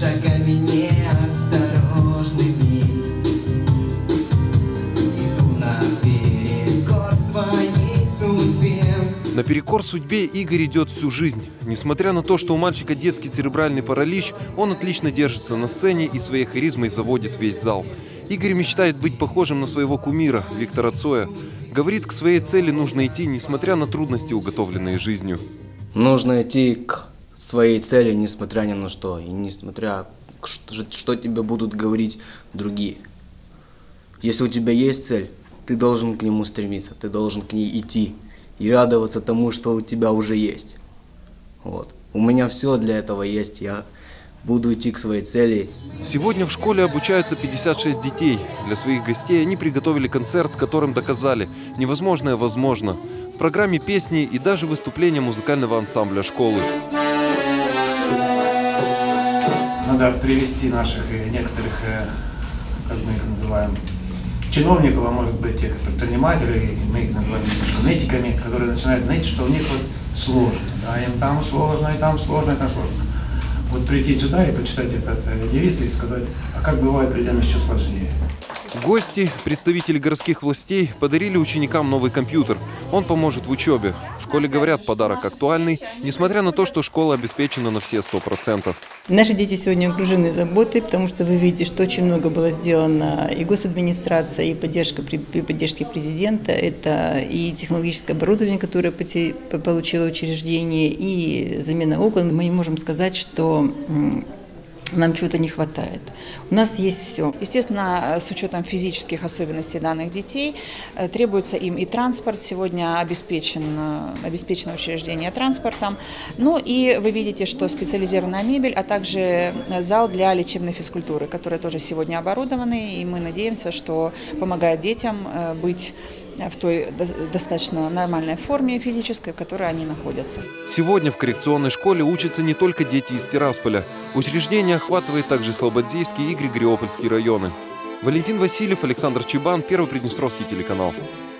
шагами неосторожными иду наперекор своей судьбе. Наперекор судьбе Игорь идет всю жизнь. Несмотря на то, что у мальчика детский церебральный паралич, он отлично держится на сцене и своей харизмой заводит весь зал. Игорь мечтает быть похожим на своего кумира Виктора Цоя. Говорит, к своей цели нужно идти, несмотря на трудности, уготовленные жизнью. Нужно идти к своей цели, несмотря ни на что, и несмотря что тебе будут говорить другие. Если у тебя есть цель, ты должен к нему стремиться, ты должен к ней идти и радоваться тому, что у тебя уже есть. Вот. У меня все для этого есть, я буду идти к своей цели. Сегодня в школе обучаются 56 детей. Для своих гостей они приготовили концерт, которым доказали – невозможное возможно. В программе песни и даже выступления музыкального ансамбля школы. Надо привести наших некоторых, как мы их называем, чиновников, а может быть тех предпринимателей, мы их называем немножко нытиками, которые начинают ныть, что у них вот сложно, да, им там сложно, и там сложно, и там сложно. Вот прийти сюда и почитать этот девиз и сказать, а как бывает людям еще сложнее. Гости, представители городских властей, подарили ученикам новый компьютер. Он поможет в учебе. В школе говорят, подарок актуальный, несмотря на то, что школа обеспечена на все 100%. Наши дети сегодня окружены заботой, потому что вы видите, что очень много было сделано и госадминистрация, и поддержка при поддержке президента. Это и технологическое оборудование, которое получило учреждение, и замена окон. Мы не можем сказать, что нам чего-то не хватает. У нас есть все. Естественно, с учетом физических особенностей данных детей, требуется им и транспорт. Сегодня обеспечено учреждение транспортом. Ну и вы видите, что специализированная мебель, а также зал для лечебной физкультуры, которые тоже сегодня оборудованы. И мы надеемся, что помогает детям быть в той достаточно нормальной форме физической, в которой они находятся. Сегодня в коррекционной школе учатся не только дети из Тирасполя. Учреждение охватывает также Слободзейский и Григориопольский районы. Валентин Васильев, Александр Чебан, Первый Приднестровский телеканал.